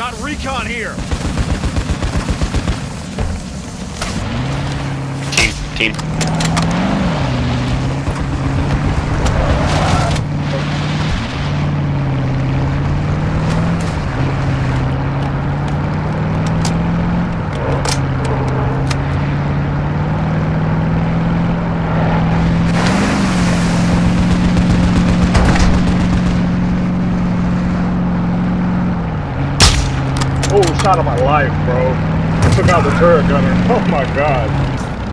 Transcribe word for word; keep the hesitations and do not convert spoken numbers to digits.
Got recon here. Team, team. Oh, shot of my life, bro. I took out the turret gunner. Oh my god.